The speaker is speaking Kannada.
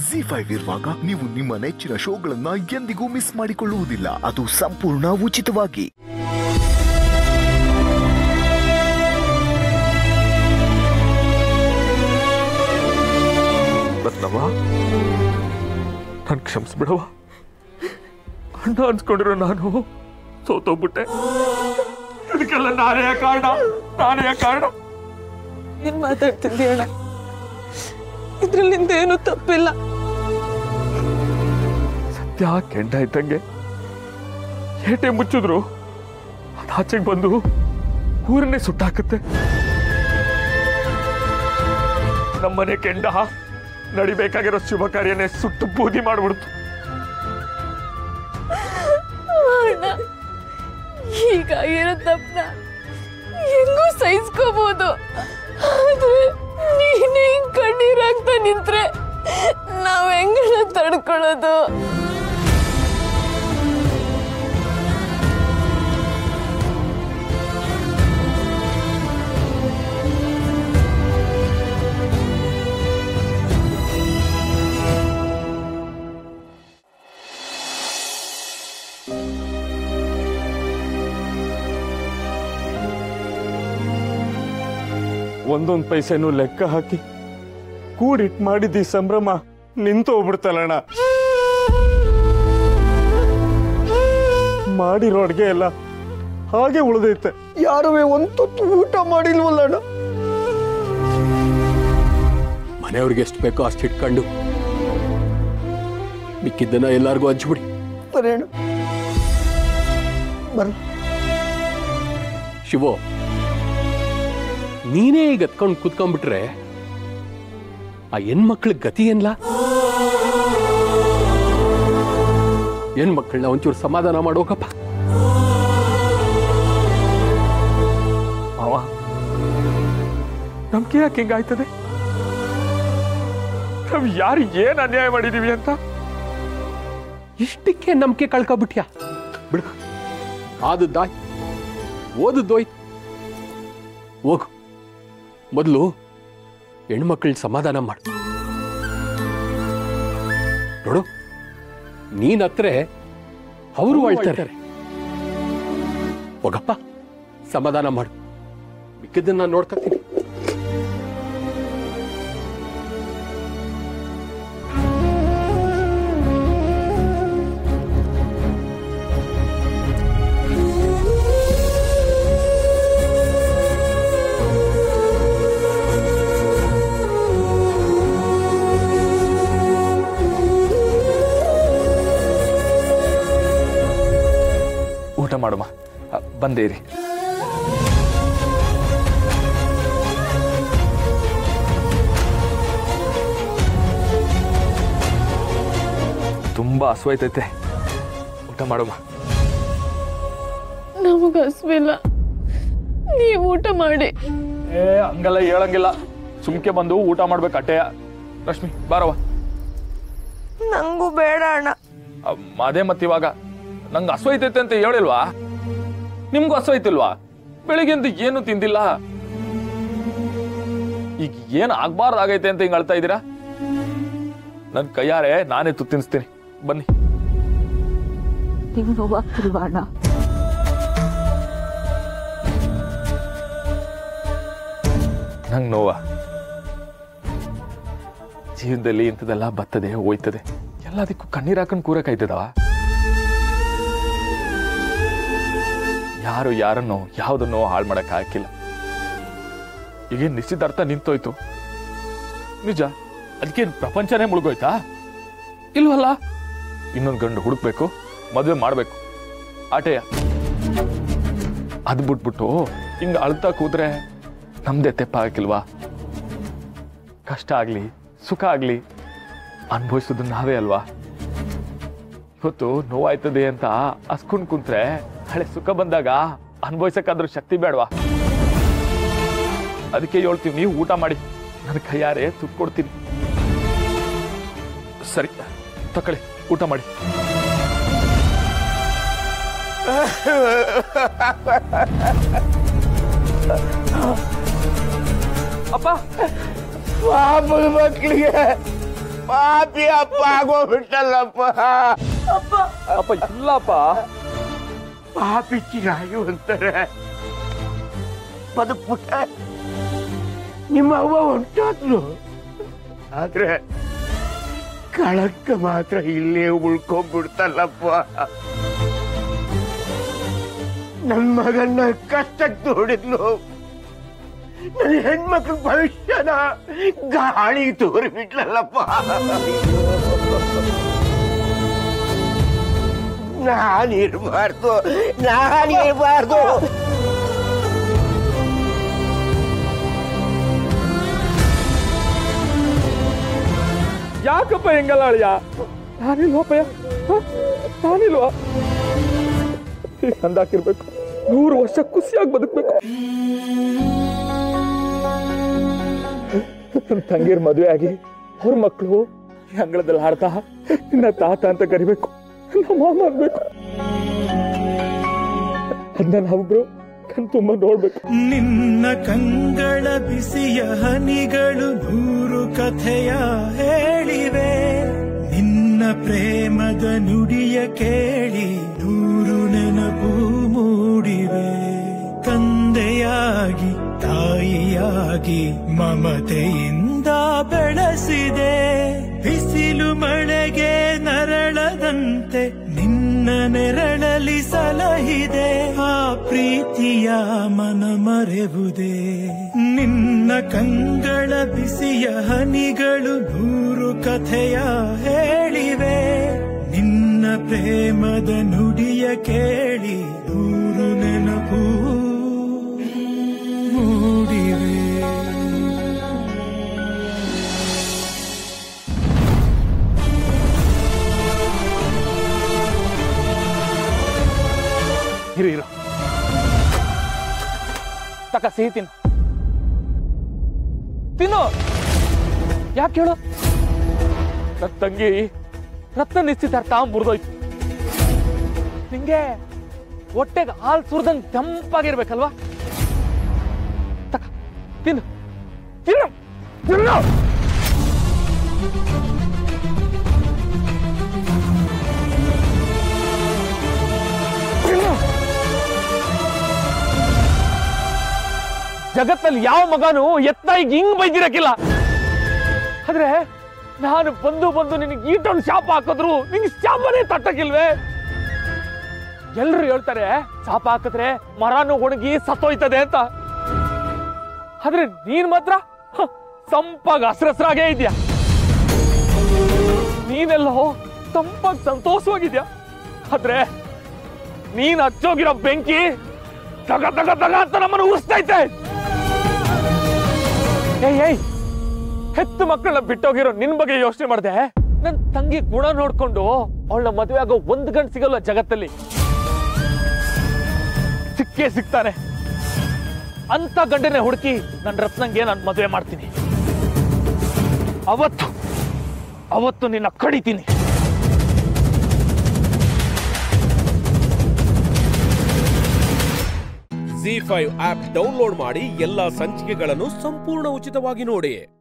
ZEE5 ಇರುವಾಗ ನೀವು ನಿಮ್ಮ ನೆಚ್ಚಿನ ಶೋಗಳನ್ನ ಎಂದಿಗೂ ಮಿಸ್ ಮಾಡಿಕೊಳ್ಳುವುದಿಲ್ಲ. ಅದು ಸಂಪೂರ್ಣ ಉಚಿತವಾಗಿ. ರತ್ನವ್ವ, ನನ್ ಕ್ಷಮಿಸ್ಬಿಡವ. ಅಣ್ಣ ಅನ್ಸ್ಕೊಂಡಿರೋ ನಾನು ಸೋತೋಗ್ಬಿಟ್ಟೆ. ಇದಕ್ಕೆಲ್ಲ ನಾನೇ ಕಾರಣ. ಏನ್ ಮಾತಾಡ್ತಿದ್ದಿ ಅಣ್ಣ? ಇದ್ರಲ್ಲಿ ನಿಂದೇನು ತಪ್ಪಿಲ್ಲ. ಸತ್ಯ ಕೆಂಡ ಇದ್ದಂಗೆ ಏಟೆ ಮುಚ್ಚಿದ್ರು ಅದಾಚೆಗೆ ಬಂದು ಊರನ್ನೇ ಸುಟ್ಟಾಕತ್ತೆ. ನಮ್ಮನೆ ಕೆಂಡ ನಡಿಬೇಕಾಗಿರೋ ಶುಭ ಕಾರ್ಯನೇ ಸುಟ್ಟು ಬೂದಿ ಮಾಡ್ಬಿಡ್ತು. ಹೀಗಾಗಿರೋ ತಪ್ಪನ ಹೆಂಗೂ ಸಹಿಸ್ಕೋಬಹುದು. ಆದ್ರೆ ನೀನೇ ಕಣ್ಣೀರಾಗ್ತಾ ನಿಂತ್ರೆ ನಾವ್ ಹೆಂಗಣ ತಡ್ಕೊಳ್ಳೋದು? ಒಂದೊಂದು ಪೈಸೆನೂ ಲೆಕ್ಕ ಹಾಕಿ ಕೂಡಿಟ್ ಮಾಡಿದ್ದಿ ಸಂಭ್ರಮ ನಿಂತು ಹೋಗ್ಬಿಡ್ತಲ್ಲಣ್ಣ. ಮಾಡಿರೋ ಅಡ್ಗೆ ಎಲ್ಲ ಹಾಗೆ ಉಳಿದೈತೆ. ಯಾರುವೆ ಒಂದು ಊಟ ಮಾಡಿಲ್ವಲ್ಲಣ್ಣ. ಮನೆಯವ್ರಿಗೆ ಎಷ್ಟು ಬೇಕೋ ಅಷ್ಟು ಇಟ್ಕೊಂಡು ಮಿಕ್ಕಿದ್ದನ್ನ ಎಲ್ಲಾರ್ಗೂ ಹಂಚ್ಬಿಡಿ. ಬರೇಣ ಬರ ಶಿವೋ, ನೀನೇ ಈಗ ಎತ್ಕೊಂಡು ಕೂತ್ಕೊಂಡ್ಬಿಟ್ರೆ ಆ ಹೆಣ್ಮಕ್ಳ ಗತಿ ಏನ್ಲ? ಹೆಣ್ಮಕ್ಳನ್ನ ಒಂಚೂರು ಸಮಾಧಾನ ಮಾಡೋಕಪ್ಪ. ಮಾವ, ನಮ್ಗೆ ಯಾಕೆ ಹಿಂಗಾಯ್ತದೆ? ನಾವ್ ಯಾರಿಗೆ ಏನ್ ಅನ್ಯಾಯ ಮಾಡಿದೀವಿ ಅಂತ ಇಷ್ಟಕ್ಕೆ ನಂಬಿಕೆ ಕಳ್ಕೊಬಿಟ್ಯಾ? ಬಿಡು, ಆದದ್ದಾಯ್, ಓದದ್ದೋಯ್ತು. ಹೋಗು, ಮೊದಲು ಹೆಣ್ಮಕ್ಳ ಸಮಾಧಾನ ಮಾಡು. ನೋಡು, ನೀನತ್ರೆ ಅವರು ಅಳ್ತಾರೆ. ಹೋಗಪ್ಪ, ಸಮಾಧಾನ ಮಾಡು. ಮಿಕ್ಕಿದ್ದನ್ನ ನೋಡ್ಕೊತೀನಿ. ಊಟ ಮಾಡುವ, ಬಂದೇರಿ. ತುಂಬಾ ಹಸುವಾಯ್ತೈತೆ, ಊಟ ಮಾಡುವ. ನಮಗ ಹಸ್ವಿಲ್ಲ, ನೀವು ಊಟ ಮಾಡಿ. ಹಂಗೆಲ್ಲ ಹೇಳಂಗಿಲ್ಲ, ಸುಮ್ಕೆ ಬಂದು ಊಟ ಮಾಡ್ಬೇಕು ಅಟ್ಟೆಯ. ರಶ್ಮಿ ಬಾರವ. ನಂಗೂ ಬೇಡ ಅಣ್ಣ. ಅದೇ ಮತ್ತಿವಾಗ ನಂಗೆ ಹಸುವೈತೈತೆ ಅಂತ ಹೇಳಿಲ್ವಾ? ನಿಮ್ಗೂ ಹಸುವೈತಿಲ್ವಾ? ಬೆಳಿಗ್ಗೆಂತ ಏನು ತಿಂದಿಲ್ಲ. ಈಗ ಏನು ಆಗ್ಬಾರ್ದಾಗೈತೆ ಅಂತ ಹಿಂಗ್ ಅಳ್ತಾ ಇದ್ದೀರಾ? ನನ್ ಕೈಯಾರೆ ನಾನೇ ತುತ್ತಿನ್ಸ್ತೀನಿ, ಬನ್ನಿ. ನೀವು ನೋವಾಗ್ತಿಲ್ವಾ ಅಣ್ಣ? ನಂಗೆ ನೋವ. ಜೀವನದಲ್ಲಿ ಇಂಥದೆಲ್ಲ ಬರ್ತದೆ ಹೋಯ್ತದೆ, ಎಲ್ಲದಕ್ಕೂ ಕಣ್ಣೀರ್ ಹಾಕೊಂಡು ಕೂರಕ್ಕಾಯ್ತದವ? ಯಾರು ಯಾರನ್ನೋ ಯಾವುದನ್ನೋ ಹಾಳು ಮಾಡಕ್ ಹಾಕಿಲ್ಲ. ಈಗೇನ್ ನಿಶ್ಚಿತಾರ್ಥ ನಿಂತೋಯ್ತು ನಿಜ, ಅದಕ್ಕೆ ಪ್ರಪಂಚನೇ ಮುಳುಗೋಯ್ತಾ? ಇಲ್ವಲ್ಲ, ಇನ್ನೊಂದು ಗಂಡು ಹುಡುಕ್ಬೇಕು, ಮದುವೆ ಮಾಡ್ಬೇಕು, ಆಟೆಯ. ಅದ್ ಬಿಟ್ಬಿಟ್ಟು ಹಿಂಗ ಅಳ್ತಾ ಕೂತ್ರೆ ನಮ್ದೇ ತೆಪ್ಪ ಹಾಕಿಲ್ವಾ? ಕಷ್ಟ ಆಗ್ಲಿ ಸುಖ ಆಗ್ಲಿ ಅನುಭವಿಸೋದು ನಾವೇ ಅಲ್ವಾ? ಇವತ್ತು ನೋವಾಯ್ತದೆ ಅಂತ ಅಸ್ಕೊಂಡ್ ಕುಂತ್ರೆ ಹಳೆ ಸುಖ ಬಂದಾಗ ಅನುಭವಿಸಕ್ಕಾದ್ರೂ ಶಕ್ತಿ ಬೇಡವಾ? ಅದಕ್ಕೆ ಹೇಳ್ತೀವಿ, ನೀವು ಊಟ ಮಾಡಿ, ನನ್ನ ಕೈಯಾರೆ ತುತ್ತು ಕೊಡ್ತೀನಿ. ಸರಿ ತಕೊಳ್ಳಿ, ಊಟ ಮಾಡಿ. ಅಪ್ಪ, ಪಾಪದ ಮಕ್ಕಳಿಗೆ ಪಾಪಿ ಅಪ್ಪ ಆಗೋಗ್ಬಿಟ್ಟಲ್ಲಪ್ಪ. ಅಪ್ಪ ಇಲ್ಲಪ್ಪ. ಪಾಪಿ ಚಿರಾಯು ಅಂತಾರೆ, ಬದುಕ್ಬಿಟ್ಟ. ನಿಮ್ಮ ಅವ್ವ ಹೊಂಟೋದ್ಲು, ಆದ್ರೆ ಕಳಂಕ ಮಾತ್ರ ಇಲ್ಲೇ ಉಳ್ಕೊಂಡ್ಬಿಡ್ತಲ್ಲಪ್ಪ. ನನ್ ಮಗನ್ನ ಕಷ್ಟಕ್ಕೆ ನೋಡಿದ್ಲು, ನನ್ನ ಹೆಣ್ಮಕ್ಳ ಭವಿಷ್ಯನ ಗಾಳಿ ತೋರಿಬಿಟ್ಲಲ್ಲಪ್ಪ. ನಾನಿರ್ಬಾರ್ದು. ಯಾಕಪ್ಪ ಹೆಂಗಲ್ಲ ಅಳಿಯ? ನಾನಿಲ್ವಪ್ಪಯ್ಯ, ನಾನಿಲ್ವಾ? ಅಂದಾಕಿರ್ಬೇಕು, 100 ವರ್ಷ ಖುಷಿಯಾಗಿ ಬದುಕ್ಬೇಕು. ತಂಗಿರ್ ಮದುವೆ ಆಗಿ ಅವ್ರ ಮಕ್ಕಳು ಅಂಗಳದಲ್ಲಿ ಹಾಡ್ತಾ ನಿನ್ನ ತಾತ ಅಂತ ಕರಿಬೇಕು, ನಮ್ಮ ಮಾಮ ಅನ್ಬೇಕು. ಅದನ್ನ ನಾವೊಬ್ರು ಕಣ್ ತುಂಬ ನೋಡ್ಬೇಕು. ನಿನ್ನ ಕಂಗಳ ಬಿಸಿಯ ಹನಿಗಳು 100 ಕಥೆಯ ಹೇಳಿವೆ. ನಿನ್ನ ಪ್ರೇಮದ ನುಡಿಯ ಕೇಳಿ 100 ನೆನಪು ಮೂಡಿವೆ. ತಂದೆಯಾಗಿ ತಾಯಿಯಾಗಿ ಮಮತೆಯಿಂದ ಬೆಳೆಸಿದೆ. ಬಿಸಿಲು ಮಳೆಗೆ ನರಳದಂತೆ ನಿನ್ನ ನೆರಳಲಿ ಸಲಹಿದೆ. ಆ ಪ್ರೀತಿಯ ಮನ ಮರೆವುದೇ. ನಿನ್ನ ಕಂಗಳ ಬಿಸಿಯ ಹನಿಗಳು 100 ಕಥೆಯ ಹೇಳಿವೆ. ನಿನ್ನ ಪ್ರೇಮದ ನುಡಿಯ ಕೇಳಿ 100 ನೆನಪು ಮೂಡಿವೆ. ಇರು ತಕ ಸಿಹಿ ತಿನ್ನು. ಯಾಕೆ ಹೇಳು? ನನ್ನ ತಂಗಿ ರತ್ನ ನಿಶ್ಚಿತಾರ್ಥ ಮುರಿದೋಯ್ತು. ನಿಂಗೆ ಹೊಟ್ಟೆಗೆ ಹಾಲು ಸುರಿದಂಗೆ ತಂಪಾಗಿರ್ಬೇಕಲ್ವಾ? ತಕ ತಿನ್ನು ತಿನ್ನು ತಿನ್ನು. ಜಗತ್ತಲ್ಲಿ ಯಾವ ಮಗನು ಎತ್ತಾಯಿಗೆ ಹಿಂಗ್ ಬೈದಿರಕ್ಕಿಲ್ಲ. ಆದ್ರೆ ನಾನು ಬಂದು ನಿನಗೆ ಈಟೊಂದು ಶಾಪ ಹಾಕಿದ್ರು ನಿಂಗೆ ಶಾಪನೇ ತಟ್ಟಕ್ಕಿಲ್ವೇ? ಎಲ್ರು ಹೇಳ್ತಾರೆ ಶಾಪ ಹಾಕಿದ್ರೆ ಮರನು ಒಣಗಿ ಸತ್ತೋಯ್ತದೆ ಅಂತ. ಆದ್ರೆ ನೀನ್ ಮಾತ್ರ ತಂಪಾಗಿ ಹಸ್ರಸ್ರಾಗೇ ಇದ್ಯಾ. ನೀನೆಲ್ಲೋ ತಂಪಾಗಿ ಸಂತೋಷವಾಗಿದ್ಯಾ. ಆದ್ರೆ ನೀನ್ ಹಚ್ಚೋಗಿರೋ ಬೆಂಕಿ ತಗ ತಗ ತಗ ಅಂತ ನಮ್ಮನ್ನು ಉರಿಸ್ತೈತೆ. ಏಯ್ ಹೆತ್ತು ಮಕ್ಕಳನ್ನ ಬಿಟ್ಟೋಗಿರೋ ನಿನ್ ಬಗ್ಗೆ ಯೋಚನೆ ಮಾಡಿದೆ. ನನ್ ತಂಗಿ ಗುಣ ನೋಡ್ಕೊಂಡು ಅವಳ ಮದುವೆ ಆಗೋ 1 ಗಂಟೆ ಸಿಗಲ್ಲ ಜಗತ್ತಲ್ಲಿ. ಸಿಕ್ಕೇ ಸಿಗ್ತಾನೆ ಅಂತ ಗಂಡನೆ ಹುಡುಕಿ ನನ್ನ ರತ್ನಂಗೆ ನಾನು ಮದುವೆ ಮಾಡ್ತೀನಿ. ಅವತ್ತು ನಿನ್ನ ಕಡಿತೀನಿ. ZEE5 ಆಪ್ ಡೌನ್ಲೋಡ್ ಮಾಡಿ ಎಲ್ಲಾ ಸಂಚಿಕೆಗಳನ್ನು ಸಂಪೂರ್ಣ ಉಚಿತವಾಗಿ ನೋಡಿ.